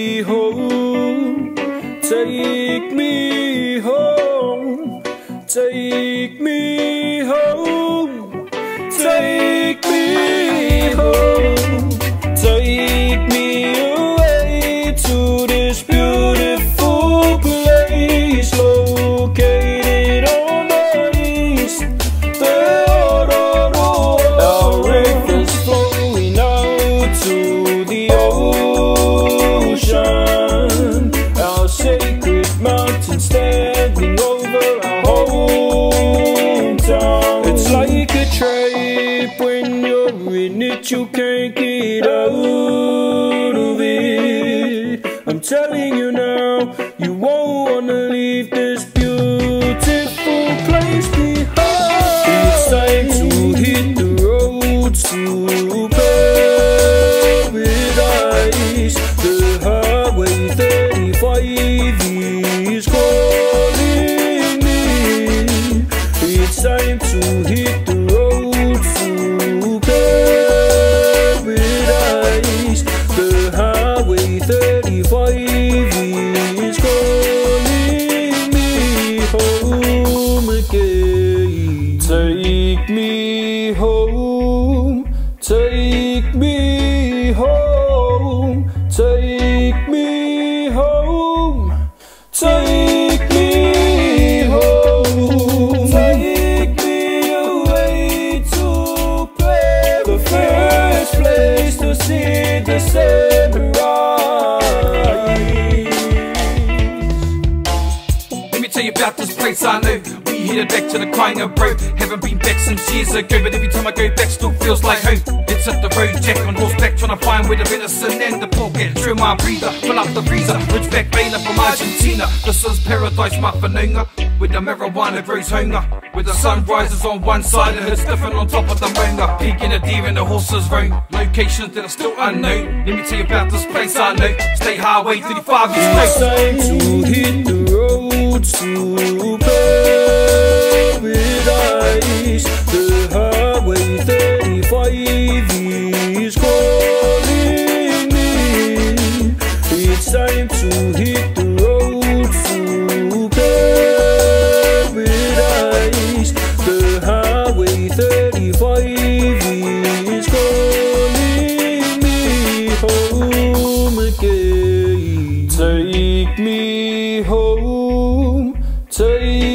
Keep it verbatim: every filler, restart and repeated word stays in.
home, take me home, take me home, take me home, take me away to this beautiful place located on the east. The our rivers flowing out to the ocean, our sacred mountain standing over our hometown. It's like a trap when you're in it, you can't get out of it. I'm telling you now, you won't wanna leave this beautiful place behind. It's time to hit the road to paradise. The highway thirty-five is calling me. It's time to hit the road to paradise. The highway thirty-five is calling me home again. Take me home, take me home, take me home, take me home, take me away to play the first place to see the sunrise. Let me tell you about this place I know. We headed back to the Kainga bro. Haven't been back since years ago, but every time I go back still feels like home. It's up the road, Jack on horseback, trying to find where the venison and the pork at. Through my breather, fill up the freezer. Ridgeback Baylor from Argentina. This is paradise, Mafanunga, where the marijuana grows hunger, where the sun rises on one side and it's different on top of the moonga. Peeking a deer and the horses roam. Locations that are still unknown. Let me tell you about this place I know. State Highway thirty-five is It's time to hit the road to paradise. The highway thirty-five is calling me. It's time to hit the road to paradise. The highway thirty-five is calling me home again. Take me home, take